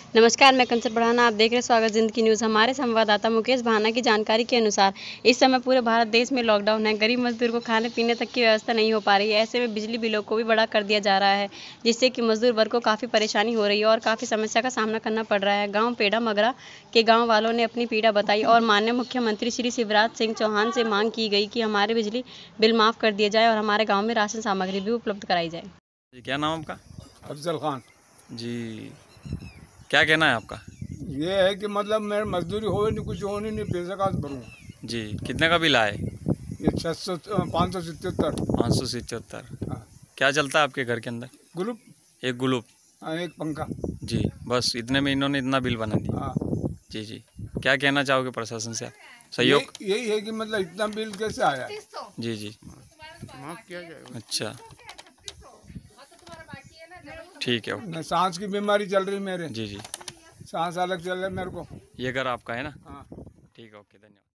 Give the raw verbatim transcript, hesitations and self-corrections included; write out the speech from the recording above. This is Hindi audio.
नमस्कार, मैं कंचन बढ़ाना। आप देख रहे हैं स्वागत जिंदगी न्यूज़। हमारे संवाददाता मुकेश भाना की जानकारी के अनुसार इस समय पूरे भारत देश में लॉकडाउन है। गरीब मजदूर को खाने पीने तक की व्यवस्था नहीं हो पा रही है। ऐसे में बिजली बिलों को भी बढ़ा कर दिया जा रहा है, जिससे कि मजदूर वर्ग को काफ़ी परेशानी हो रही है और काफ़ी समस्या का सामना करना पड़ रहा है। गाँव पेड़ा मगरा के गाँव वालों ने अपनी पीड़ा बताई और माननीय मुख्यमंत्री श्री शिवराज सिंह चौहान से मांग की गई कि हमारे बिजली बिल माफ़ कर दिए जाए और हमारे गाँव में राशन सामग्री भी उपलब्ध कराई जाए। जी, क्या नाम आपका? अफजल खान। जी, क्या कहना है आपका? ये है कि मतलब मेरे मजदूरी हो नहीं, कुछ हो नहीं, नहीं पैसे कहाँ से भरूँ। जी, कितने का बिल आए? ये छः सौ पाँच सौ सतहत्तर। पाँच सौ सिचहत्तर। हाँ, क्या चलता है आपके घर के अंदर? ग्रुप। एक गुलूप। हाँ, एक पंखा। जी, बस इतने में इन्होंने इतना बिल बना दिया। हाँ, जी जी, क्या कहना चाहोगे प्रशासन से आप? सहयोग? यही यही है कि मतलब इतना बिल कैसे आया। जी जी, माफ किया जाए। अच्छा, ठीक है, ओके। मैं सांस की बीमारी चल रही मेरे, जी जी, सांस अलग चल रहा है मेरे को। ये घर आपका है ना? हाँ। ठीक है, ओके, धन्यवाद।